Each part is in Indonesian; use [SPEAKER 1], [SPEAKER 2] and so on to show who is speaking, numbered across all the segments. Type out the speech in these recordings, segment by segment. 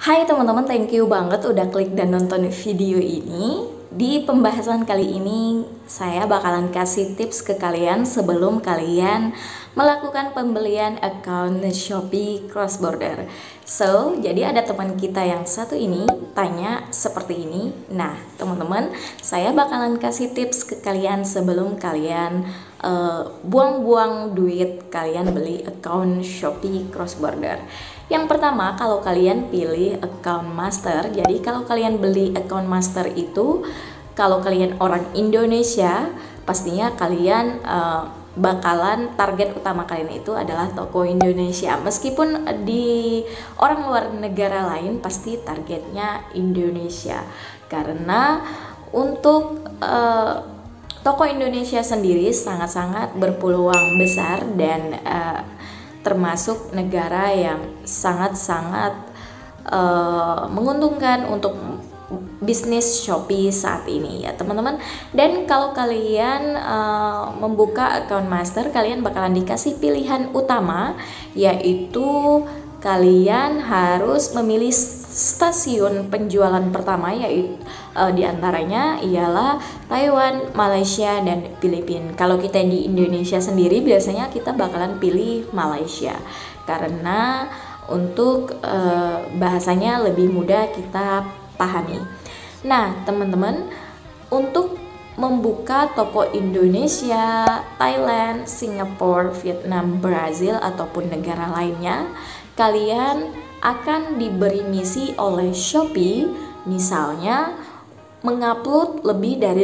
[SPEAKER 1] Hai teman-teman, thank you banget udah klik dan nonton video ini. Di pembahasan kali ini, saya bakalan kasih tips ke kalian sebelum kalian melakukan pembelian account Shopee cross border. So, jadi ada teman kita yang satu ini tanya seperti ini. Nah, teman-teman, saya bakalan kasih tips ke kalian sebelum kalian buang-buang duit kalian beli account Shopee cross border. Yang pertama, kalau kalian pilih account master, jadi kalau kalian beli account master itu, kalau kalian orang Indonesia, pastinya kalian bakalan target utama kalian itu adalah toko Indonesia. Meskipun di orang luar negara lain pasti targetnya Indonesia, karena untuk toko Indonesia sendiri sangat-sangat berpeluang besar dan termasuk negara yang sangat-sangat menguntungkan untuk bisnis Shopee saat ini ya teman-teman. Dan kalau kalian membuka account master, kalian bakalan dikasih pilihan utama, yaitu kalian harus memilih stasiun penjualan pertama, yaitu diantaranya ialah Taiwan, Malaysia, dan Filipina. Kalau kita di Indonesia sendiri biasanya kita bakalan pilih Malaysia karena untuk bahasanya lebih mudah kita pahami. Nah teman-teman, untuk membuka toko Indonesia, Thailand, Singapura, Vietnam, Brazil, ataupun negara lainnya, kalian akan diberi misi oleh Shopee, misalnya mengupload lebih dari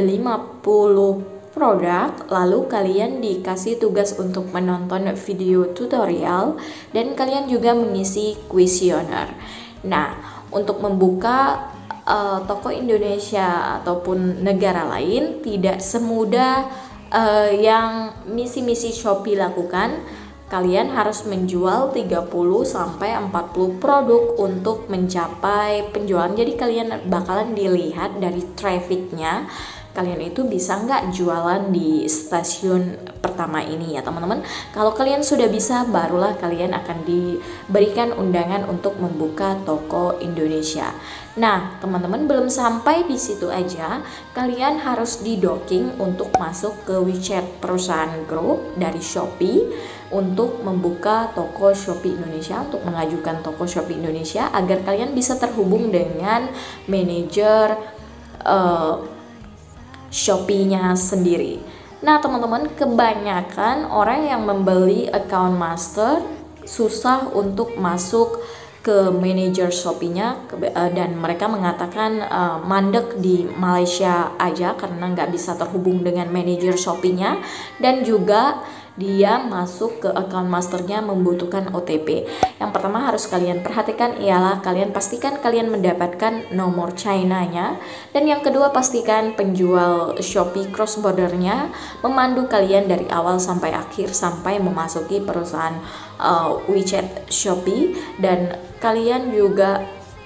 [SPEAKER 1] 50 produk, lalu kalian dikasih tugas untuk menonton video tutorial dan kalian juga mengisi kuesioner. Nah, untuk membuka toko Indonesia ataupun negara lain tidak semudah yang misi-misi Shopee lakukan. Kalian harus menjual 30 sampai 40 produk untuk mencapai penjualan. Jadi kalian bakalan dilihat dari trafficnya, kalian itu bisa nggak jualan di stasiun pertama ini ya teman-teman. Kalau kalian sudah bisa, barulah kalian akan diberikan undangan untuk membuka toko Indonesia. Nah teman-teman, belum sampai di situ aja, kalian harus di-docking untuk masuk ke WeChat perusahaan grup dari Shopee untuk membuka toko Shopee Indonesia, untuk mengajukan toko Shopee Indonesia agar kalian bisa terhubung dengan manajer Shopee-nya sendiri. Nah teman-teman, kebanyakan orang yang membeli account master susah untuk masuk ke manajer Shopee-nya dan mereka mengatakan mandek di Malaysia aja karena nggak bisa terhubung dengan manajer Shopee-nya, dan juga dia masuk ke account masternya membutuhkan OTP. Yang pertama harus kalian perhatikan ialah kalian pastikan kalian mendapatkan nomor China-nya, dan yang kedua pastikan penjual Shopee cross bordernya memandu kalian dari awal sampai akhir sampai memasuki perusahaan WeChat Shopee. Dan kalian juga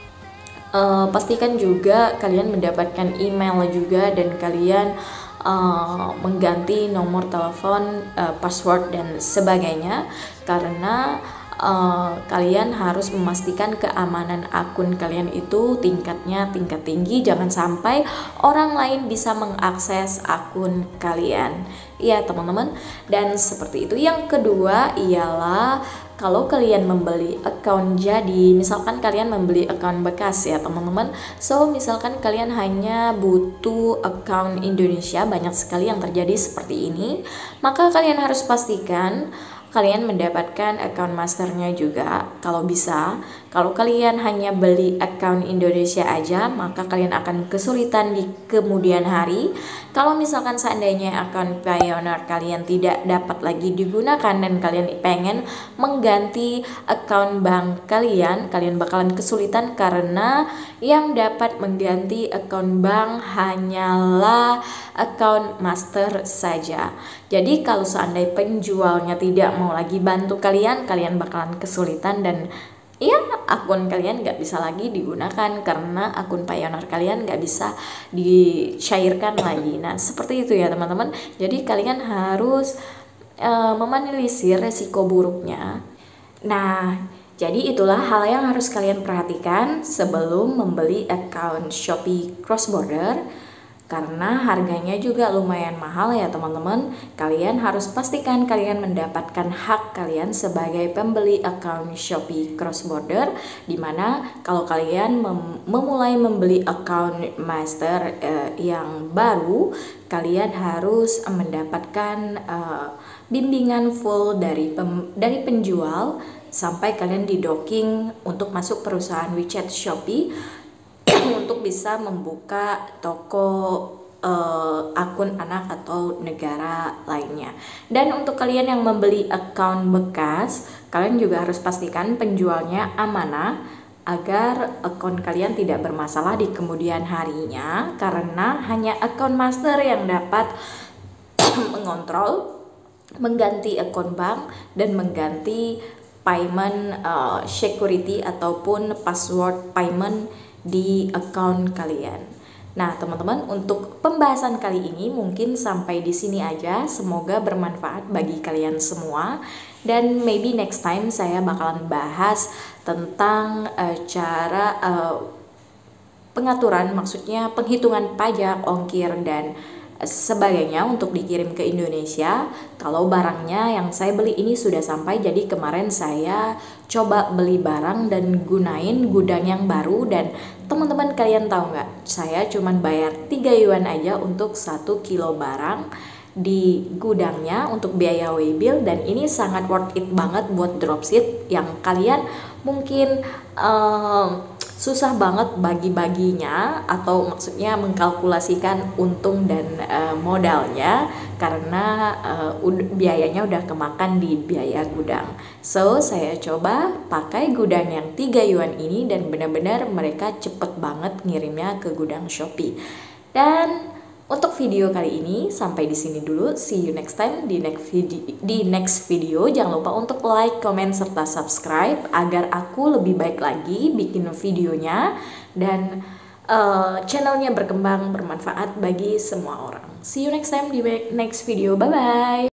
[SPEAKER 1] pastikan juga kalian mendapatkan email juga, dan kalian mengganti nomor telepon, password dan sebagainya, karena kalian harus memastikan keamanan akun kalian itu tingkat tinggi, jangan sampai orang lain bisa mengakses akun kalian ya teman-teman. Dan seperti itu. Yang kedua ialah kalau kalian membeli account jadi, misalkan kalian membeli account bekas ya teman-teman. So misalkan kalian hanya butuh account Indonesia, banyak sekali yang terjadi seperti ini, maka kalian harus pastikan kalian mendapatkan account masternya juga kalau bisa. Kalau kalian hanya beli account Indonesia aja, maka kalian akan kesulitan di kemudian hari. Kalau misalkan seandainya account Pioneer kalian tidak dapat lagi digunakan dan kalian pengen mengganti account bank kalian, kalian bakalan kesulitan karena yang dapat mengganti account bank hanyalah account master saja. Jadi kalau seandainya penjualnya tidak mau lagi bantu kalian, kalian bakalan kesulitan dan ya akun kalian nggak bisa lagi digunakan karena akun Pioneer kalian nggak bisa dicairkan lagi. Nah seperti itu ya teman-teman. Jadi kalian harus meminimalisir resiko buruknya. Nah Jadi itulah hal yang harus kalian perhatikan sebelum membeli account Shopee Cross Border. Karena harganya juga lumayan mahal ya teman-teman. Kalian harus pastikan kalian mendapatkan hak kalian sebagai pembeli account Shopee Cross Border, dimana kalau kalian memulai membeli account master yang baru, kalian harus mendapatkan bimbingan full dari penjual sampai kalian di-docking untuk masuk perusahaan WeChat Shopee untuk bisa membuka toko akun anak atau negara lainnya. Dan untuk kalian yang membeli account bekas, kalian juga harus pastikan penjualnya amanah agar akun kalian tidak bermasalah di kemudian harinya, karena hanya account master yang dapat mengontrol, mengganti akun bank, dan mengganti payment security ataupun password payment di account kalian. Nah, teman-teman, untuk pembahasan kali ini mungkin sampai di sini aja. Semoga bermanfaat bagi kalian semua. Dan maybe next time saya bakalan bahas tentang cara pengaturan, maksudnya penghitungan pajak, ongkir, dan sebagainya untuk dikirim ke Indonesia kalau barangnya yang saya beli ini sudah sampai. Jadi kemarin saya coba beli barang dan gunain gudang yang baru, dan teman-teman kalian tahu nggak, saya cuman bayar 3 yuan aja untuk 1 kilo barang di gudangnya untuk biaya waybill, dan ini sangat worth it banget buat dropship yang kalian mungkin susah banget bagi-baginya, atau maksudnya mengkalkulasikan untung dan modalnya karena biayanya udah kemakan di biaya gudang. So saya coba pakai gudang yang 3 yuan ini, dan benar-benar mereka cepet banget ngirimnya ke gudang Shopee. Dan untuk video kali ini sampai di sini dulu. See you next time di next video. Jangan lupa untuk like, comment, serta subscribe agar aku lebih baik lagi bikin videonya dan channelnya berkembang, bermanfaat bagi semua orang. See you next time di next video. Bye bye.